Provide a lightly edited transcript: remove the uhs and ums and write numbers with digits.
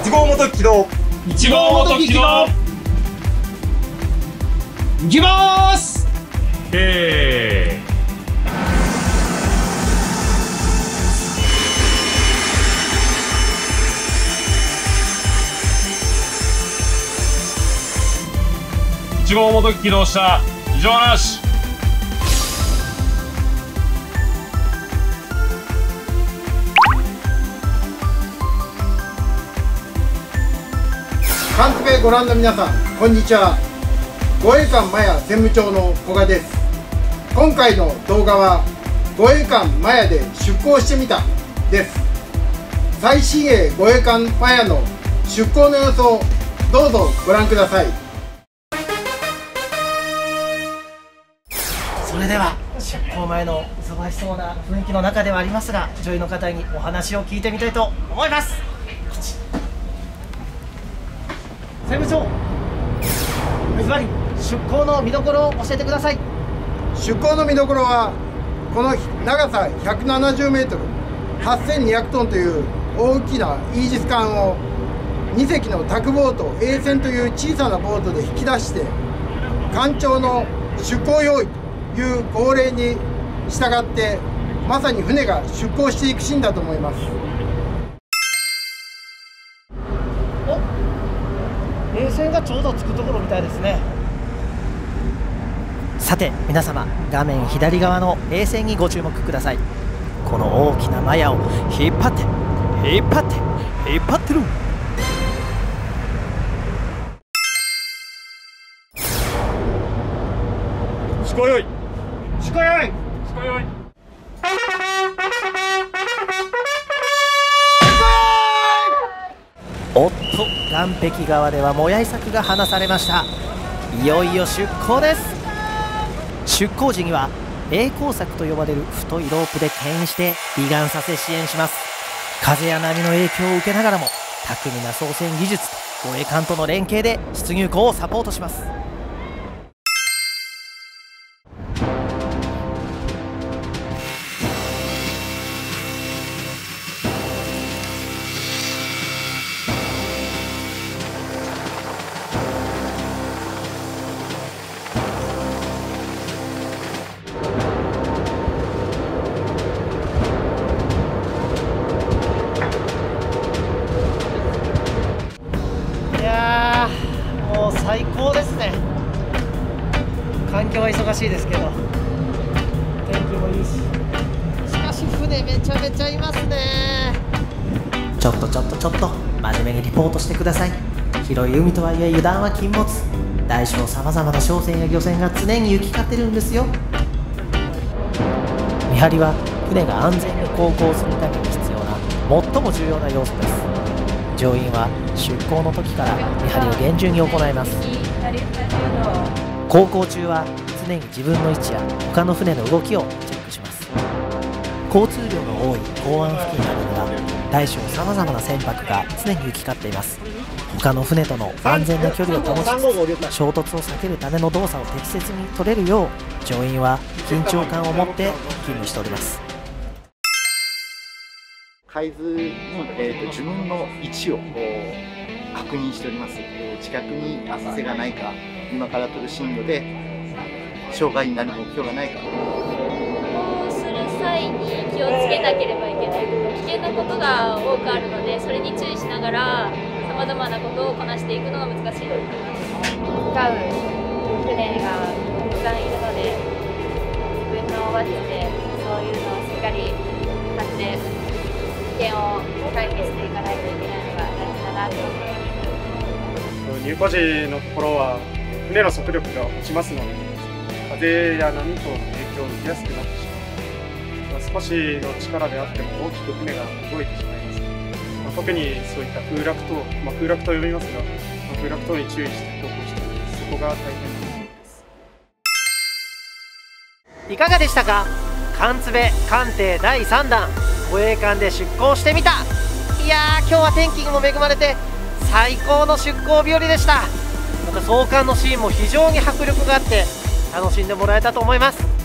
1号元起動。 1号元起動。いきまーす。1号元起動した。異常なし。 缶詰ご覧の皆さん、こんにちは。護衛艦マヤ専務長の古賀です。今回の動画は護衛艦マヤで出港してみたです。最新鋭護衛艦マヤの出港の様子をどうぞご覧ください。 それでは出港前の忙しそうな雰囲気の中ではありますが、女優の方にお話を聞いてみたいと思います。専務長、ズバリ出港の見どころを教えてください。 出港の見どころはこの長さ170メートル、8200トンという大きなイージス艦を2隻のタグボート A 船という小さなボートで引き出して、艦長の出港用意という号令に従ってまさに船が出港していくシーンだと思います。 A 船がちょうど着くところみたいですね。さて皆様、画面左側の A 船にご注目ください。この大きなマヤを引っ張って引っ張って引っ張ってる。 出港よい。 出港よい。 出港よい。 おっと、岸壁側ではもやい柵が放されました。いよいよ出港です。出港時には曳航柵と呼ばれる太いロープで牽引して離岸させ支援します。風や波の影響を受けながらも巧みな操船技術と護衛艦との連携で出入港をサポートします。もう最高ですね。環境は忙しいですけど天気もいいし、しかし船めちゃめちゃいますね。ちょっと真面目にリポートしてください。広い海とはいえ油断は禁物。大小さまざまな商船や漁船が常に行き交ってるんですよ。見張りは船が安全に航行するために必要な最も重要な要素です。乗員は出港の時から見張りを厳重に行います。航行中は常に自分の位置や他の船の動きをチェックします。交通量の多い港湾付近などには大小さまざまな船舶が常に行き交っています。他の船との安全な距離を保ちつつ衝突を避けるための動作を適切に取れるよう乗員は緊張感を持って勤務しております。 海図に、自分の位置を確認しております。近くに浅瀬がないか、今から取る進路で障害になる目標がないか。 航行する際に気をつけなければいけないこと、危険なことが多くあるので、それに注意しながらさまざまなことをこなしていくのが難しいと思います。使う船がたくさんいるので、自分の枠でそういうのをしっかり買って危険を回避していかないといけないのが大事だなと思います。 入港時のところは船の速力が落ちますので、風や波との影響を受けやすくなってしまう。少しの力であっても大きく船が動いてしまいます。特にそういった風落等、風落と呼びますが、風落等に注意して航行しています。そこが大変なことです。 いかがでしたか。缶詰艦艇第3弾護衛艦で出港してみた。いやー、今日は天気にも恵まれて最高の出港日和でした。また送還のシーンも非常に迫力があって楽しんでもらえたと思います。